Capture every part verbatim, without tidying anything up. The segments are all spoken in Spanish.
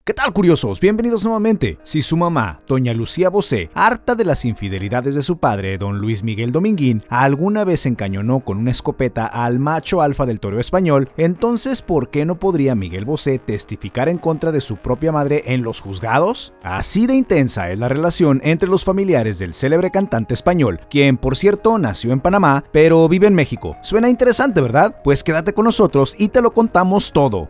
¿Qué tal, curiosos? Bienvenidos nuevamente. Si su mamá, doña Lucía Bosé, harta de las infidelidades de su padre, don Luis Miguel Dominguín, alguna vez encañonó con una escopeta al macho alfa del toreo español, entonces ¿por qué no podría Miguel Bosé testificar en contra de su propia madre en los juzgados? Así de intensa es la relación entre los familiares del célebre cantante español, quien por cierto nació en Panamá, pero vive en México. Suena interesante, ¿verdad? Pues quédate con nosotros y te lo contamos todo.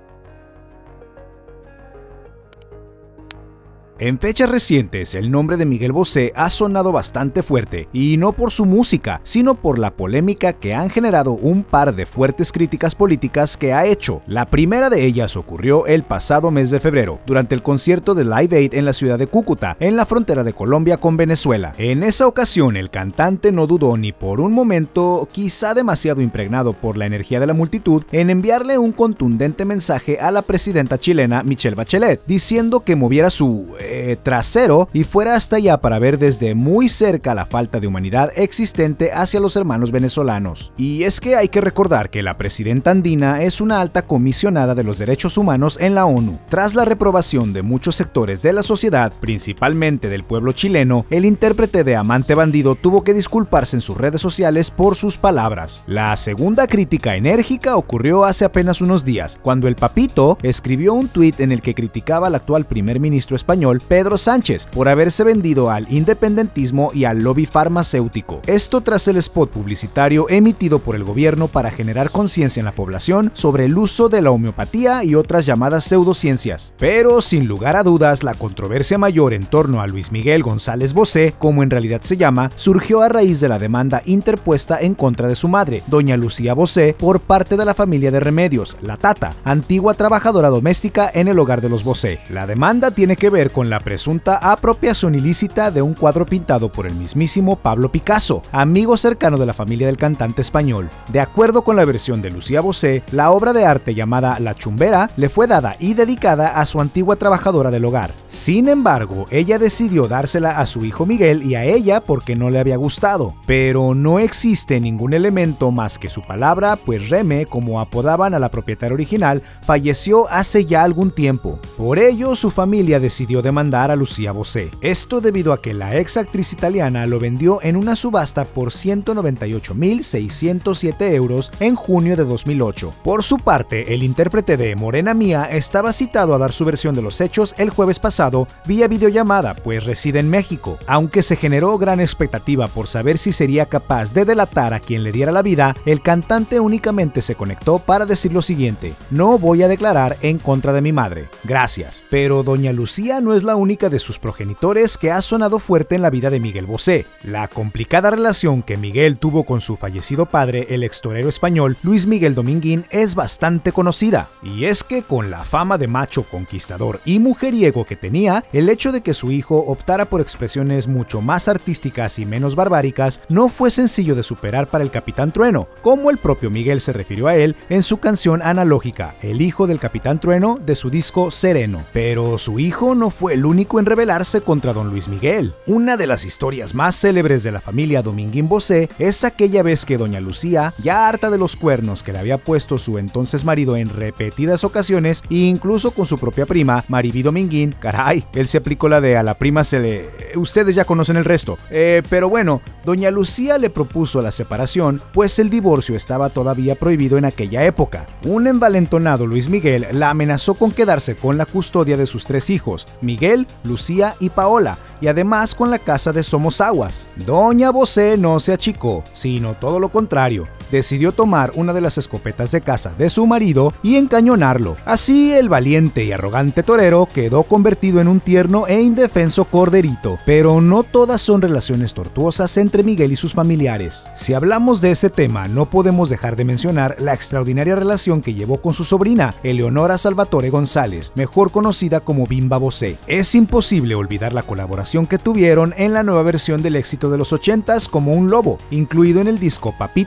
En fechas recientes, el nombre de Miguel Bosé ha sonado bastante fuerte, y no por su música, sino por la polémica que han generado un par de fuertes críticas políticas que ha hecho. La primera de ellas ocurrió el pasado mes de febrero, durante el concierto de Live Aid en la ciudad de Cúcuta, en la frontera de Colombia con Venezuela. En esa ocasión, el cantante no dudó ni por un momento, quizá demasiado impregnado por la energía de la multitud, en enviarle un contundente mensaje a la presidenta chilena Michelle Bachelet, diciendo que moviera su Eh, trasero y fuera hasta allá para ver desde muy cerca la falta de humanidad existente hacia los hermanos venezolanos. Y es que hay que recordar que la presidenta andina es una alta comisionada de los derechos humanos en la ONU. Tras la reprobación de muchos sectores de la sociedad, principalmente del pueblo chileno, el intérprete de Amante Bandido tuvo que disculparse en sus redes sociales por sus palabras. La segunda crítica enérgica ocurrió hace apenas unos días, cuando el Papito escribió un tuit en el que criticaba al actual primer ministro español Pedro Sánchez por haberse vendido al independentismo y al lobby farmacéutico. Esto tras el spot publicitario emitido por el gobierno para generar conciencia en la población sobre el uso de la homeopatía y otras llamadas pseudociencias. Pero sin lugar a dudas, la controversia mayor en torno a Luis Miguel González Bosé, como en realidad se llama, surgió a raíz de la demanda interpuesta en contra de su madre, doña Lucía Bosé, por parte de la familia de Remedios, la Tata, antigua trabajadora doméstica en el hogar de los Bosé. La demanda tiene que ver con la presunta apropiación ilícita de un cuadro pintado por el mismísimo Pablo Picasso, amigo cercano de la familia del cantante español. De acuerdo con la versión de Lucía Bosé, la obra de arte llamada La Chumbera le fue dada y dedicada a su antigua trabajadora del hogar. Sin embargo, ella decidió dársela a su hijo Miguel y a ella porque no le había gustado. Pero no existe ningún elemento más que su palabra, pues Reme, como apodaban a la propietaria original, falleció hace ya algún tiempo. Por ello, su familia decidió demandar a Lucía Bosé. Esto debido a que la ex actriz italiana lo vendió en una subasta por ciento noventa y ocho mil seiscientos siete euros en junio de dos mil ocho. Por su parte, el intérprete de Morena Mía estaba citado a dar su versión de los hechos el jueves pasado vía videollamada, pues reside en México. Aunque se generó gran expectativa por saber si sería capaz de delatar a quien le diera la vida, el cantante únicamente se conectó para decir lo siguiente: no voy a declarar en contra de mi madre, gracias. Pero doña Lucía no es la única de sus progenitores que ha sonado fuerte en la vida de Miguel Bosé. La complicada relación que Miguel tuvo con su fallecido padre, el ex torero español Luis Miguel Dominguín, es bastante conocida. Y es que con la fama de macho conquistador y mujeriego que tenía, el hecho de que su hijo optara por expresiones mucho más artísticas y menos barbáricas no fue sencillo de superar para el Capitán Trueno, como el propio Miguel se refirió a él en su canción analógica, El hijo del Capitán Trueno, de su disco Sereno. Pero su hijo no fue el único en rebelarse contra don Luis Miguel. Una de las historias más célebres de la familia Dominguín Bosé es aquella vez que doña Lucía, ya harta de los cuernos que le había puesto su entonces marido en repetidas ocasiones, e incluso con su propia prima, Mariví Dominguín, caray, él se aplicó la de a la prima se le... ustedes ya conocen el resto. Eh, pero bueno, doña Lucía le propuso la separación, pues el divorcio estaba todavía prohibido en aquella época. Un envalentonado Luis Miguel la amenazó con quedarse con la custodia de sus tres hijos, Miguel, Lucía y Paola, y además con la casa de Somos Aguas. Doña Bosé no se achicó, sino todo lo contrario. Decidió tomar una de las escopetas de caza de su marido y encañonarlo. Así, el valiente y arrogante torero quedó convertido en un tierno e indefenso corderito. Pero no todas son relaciones tortuosas entre Miguel y sus familiares. Si hablamos de ese tema, no podemos dejar de mencionar la extraordinaria relación que llevó con su sobrina, Eleonora Salvatore González, mejor conocida como Bimba Bosé. Es imposible olvidar la colaboración que tuvieron en la nueva versión del éxito de los ochentas como Un Lobo, incluido en el disco Papito de dos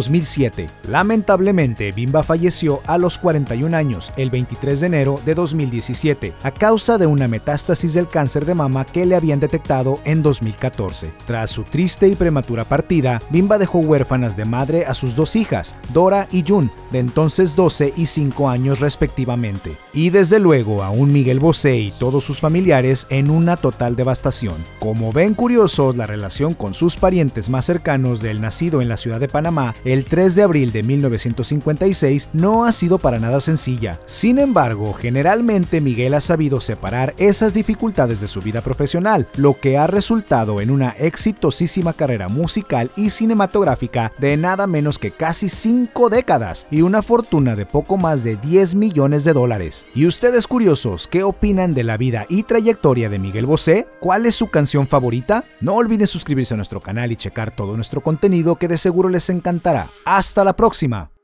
dos mil siete. Lamentablemente, Bimba falleció a los cuarenta y un años, el veintitrés de enero de dos mil diecisiete, a causa de una metástasis del cáncer de mama que le habían detectado en dos mil catorce. Tras su triste y prematura partida, Bimba dejó huérfanas de madre a sus dos hijas, Dora y June, de entonces doce y cinco años respectivamente. Y desde luego a un Miguel Bosé y todos sus familiares en una total devastación. Como ven curiosos, la relación con sus parientes más cercanos del nacido en la ciudad de Panamá el tres de abril de mil novecientos cincuenta y seis no ha sido para nada sencilla. Sin embargo, generalmente Miguel ha sabido separar esas dificultades de su vida profesional, lo que ha resultado en una exitosísima carrera musical y cinematográfica de nada menos que casi cinco décadas y una fortuna de poco más de diez millones de dólares. ¿Y ustedes curiosos, qué opinan de la vida y trayectoria de Miguel Bosé? ¿Cuál es su canción favorita? No olviden suscribirse a nuestro canal y checar todo nuestro contenido que de seguro les encantará. ¡Hasta la próxima!